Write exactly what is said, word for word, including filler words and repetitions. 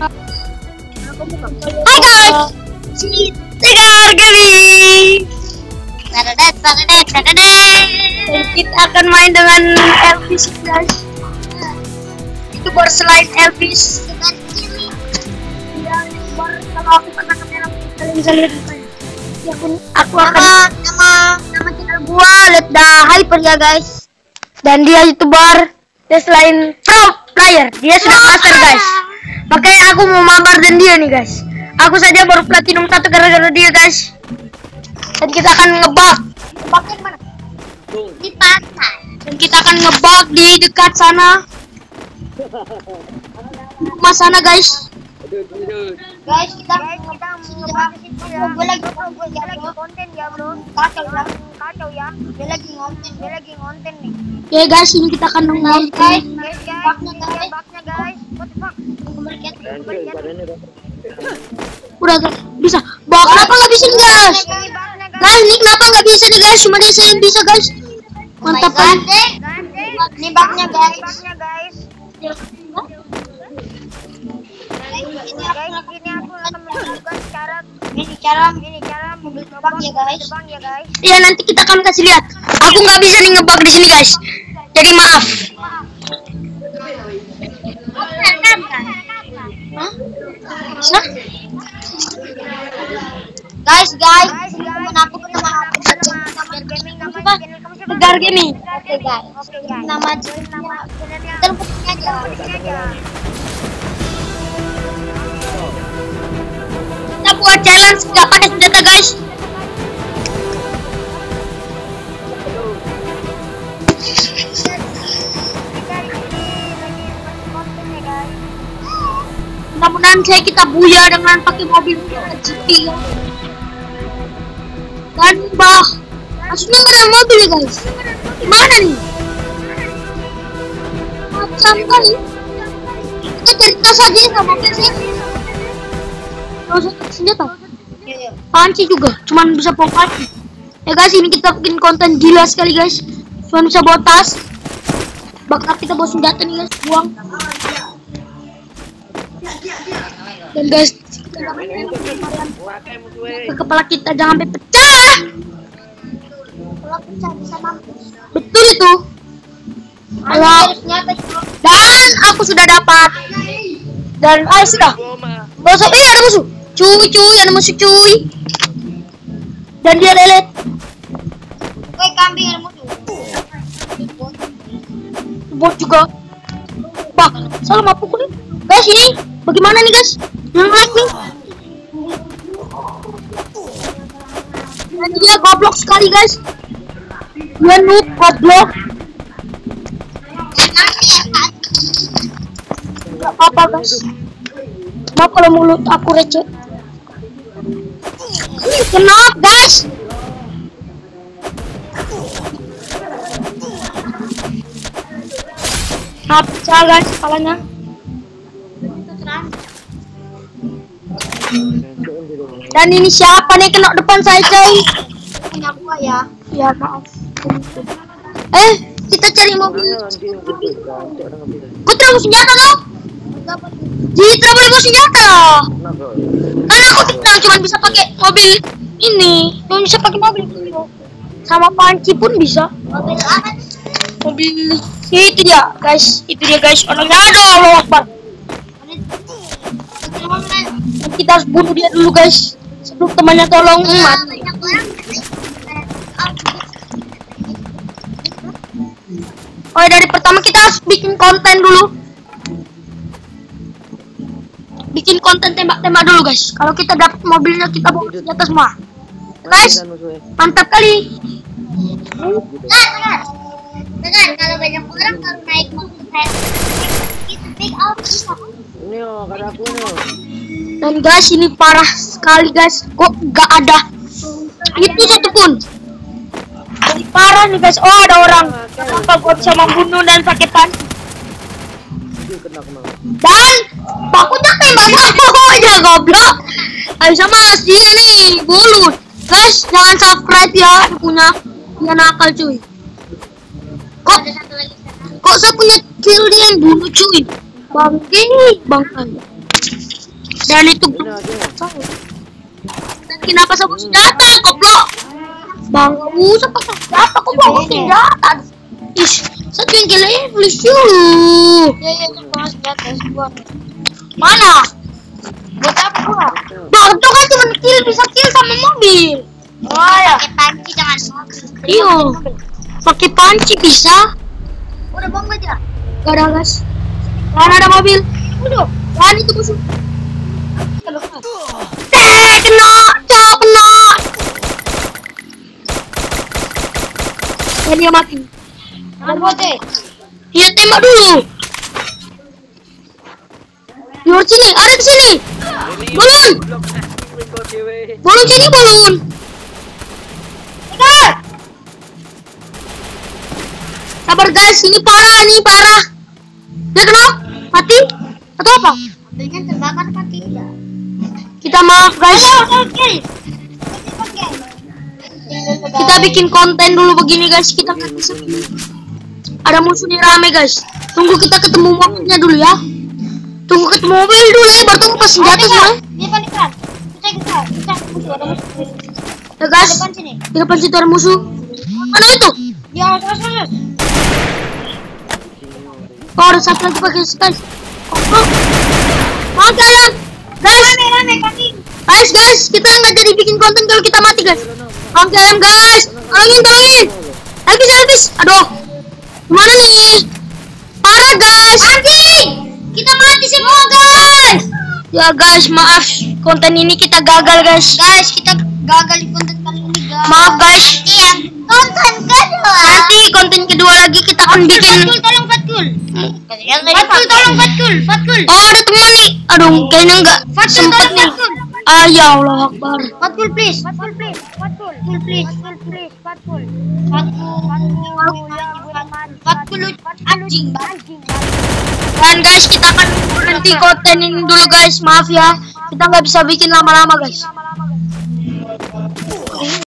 Hai guys, Tigar Gaming. Tadadat, tadadat, tadadat. Kita akan main dengan Elvis guys. Itu baru selain Elvis. Ya, baru kalau aku pernah kamera kalian bisa lihat mukanya. Ya, aku, aku akan Nama nama nama channel gua Let the Hyper ya guys. dan dia youtuber. Dia selain pro player, dia sudah master guys. Makanya aku mau mabar dan dia nih guys. Aku saja baru platinum satu gara-gara dia guys. Dan kita akan ngebug. Ngebugnya di mana? Di pantai. Dan kita akan ngebug di dekat sana. Rumah sana guys. Guys, kita guys, kita ngebug di situ ya. Gue lagi gue lagi konten ya, Bro. Kacau ya. Kacau ya. Dia lagi ngonten, dia lagi ngonten nih. Oke guys, ini kita akan nonton. Guys, guys, guys. Bugnya guys, bugnya guys. What the fuck? Kembalikan, kembalikan. Udah guys, bisa. Bah, kenapa nggak bisa nih guys? Guys, ini kenapa nggak bisa nih guys? Cuma dia yang bisa guys. Mantap kan? Ini bugnya guys. Bugnya guys. Guys, ini aku akan menunjukkan cara ini cara ini cara mobil terbang ya guys. Terbang ya guys. Iya, nanti kita akan kasih lihat. Aku nggak bisa nih ngebug di sini guys. Jadi maaf. Hah? Bisa? Guys, guys, teman aku nama aku nama gaming nama channel kamu siapa? Tegar Gaming. Oke guys. Oke guys. Nama channel nama channelnya. Kita lupain aja. Lupain aja. Kita buat challenge nggak pakai senjata guys. Mudah-mudahan saya kita buya dengan pakai mobil G T dan bah maksudnya nggak ada mobil ya guys. Gimana nih? Macam kali kita cari tas aja nggak mobil sih. Nggak usah senjata. Panci juga, cuman bisa bawa panci. Ya guys, ini kita bikin konten gila sekali guys. Cuma bisa bawa tas. Bakal kita bawa senjata nih guys, buang. Dan guys, ke kepala kita jangan sampai pecah. Kalau pecah bisa mampus. Betul itu. Kalau dan aku sudah dapat. Dan ah sudah. Musuh, iya ada musuh. Cuy cuy ada musuh cuy. Dan dia lelet. Woi kambing ada musuh. Bot juga. Bah, salah mau pukul nih. Guys ini bagaimana nih guys? Yang like nih. Dan dia goblok sekali guys. Dia noob goblok. Gak apa-apa guys. Maaf kalau mulut aku receh. Kenapa guys? Nah, pecah guys kepalanya. Dan ini siapa nih kena depan saya coy? Punya gua ya. Ya maaf. Eh, kita cari mobil. Kau terlalu senjata dong? Jitra boleh bawa senjata. Karena aku tenang cuma bisa pakai mobil ini. Cuma bisa pakai mobil ini. Sama panci pun bisa. Mobil apa? Mobil itu dia guys. Itu dia guys. Orangnya ada Allah Akbar. Kita harus bunuh dia dulu guys. Sebelum temannya tolong mati. Oh dari pertama kita harus bikin konten dulu. Bikin konten tembak-tembak dulu guys. Kalau kita dapat mobilnya kita bawa di atas semua. Guys, mantap kali. Dengar, dengar. Dengar, kalau banyak orang kalau naik mobil kayak itu big out bisa. Ini oh, kada aku nih. Dan guys ini parah sekali guys. Kok gak ada itu satu pun. Jadi parah nih guys. Oh ada orang. Kenapa gua bisa membunuh dan pakai panci? Dan bakutnya tembak gua aja goblok. Ayo sama dia nih bulut. Guys jangan subscribe ya. Dia punya dia nakal cuy. Kok kok saya punya kill dia yang bunuh cuy. Bangke bangkai. Dan itu Ini aja. Dan kenapa sama senjata, goblok? Bang, kamu sama senjata, kok bawa senjata? Ish, satu yang gilanya please you. Ya ya itu bawa senjata gua. Mana? Buat apa gua? Bang, itu kan cuma kill, bisa kill sama mobil. Oh ya. Pakai panci jangan. Iyo, pakai panci bisa. Udah bom aja. Gak ada guys. Mana ada mobil? Udah. Mana itu musuh? Eh, kena, cok, kena. Eh, dia mati. Ada bote. Iya, tembak dulu. Di luar sini, ada di sini. Balon. Balon sini, balon. Ikat. Sabar guys, ini parah, ini parah. Dia kenapa? Mati? Atau apa? Dengan terbakar mati. Kita maaf guys. Oke. Kita bikin konten dulu begini guys. Kita nggak bisa. Ada musuh nih rame guys. Tunggu kita ketemu mobilnya dulu ya. Tunggu ketemu mobil dulu ya. Baru tunggu pas senjata semua. Di depan depan. Kita kita kita musuh ada musuh. Ya guys. Depan sini. Di depan situ ada musuh. Mana itu? Ya terus terus. Oh, ada satu lagi pakai guys. Oh, mau kalian? Guys, Rame rame kaki. guys, guys, kita nggak jadi bikin konten kalau kita mati guys. Oke, ayam guys, tolongin, tolongin. Elvis, Elvis, aduh, gimana nih? Parah guys. Anjing. Kita mati semua guys. Ya guys, maaf, konten ini kita gagal guys. Guys kita gagal di konten kali ini guys. Maaf guys. Nanti yang konten kedua. Nanti konten kedua lagi kita akan bikin. Fatkul tolong Fatkul. Fatkul tolong Fatkul. Fatkul. Oh, ada teman nih. Aduh, kayaknya nggak Fatkul sempet tolong nih. Fatkul. Ah, ya Allah Akbar. Fatkul please. Fatkul please. Fatkul. Fatkul please. Fatkul please. Fatkul. Fatkul. Fatkul. Anjing. Anjing. Dan guys, kita akan berhenti konten ini dulu guys. Maaf ya, kita nggak bisa bikin lama-lama guys.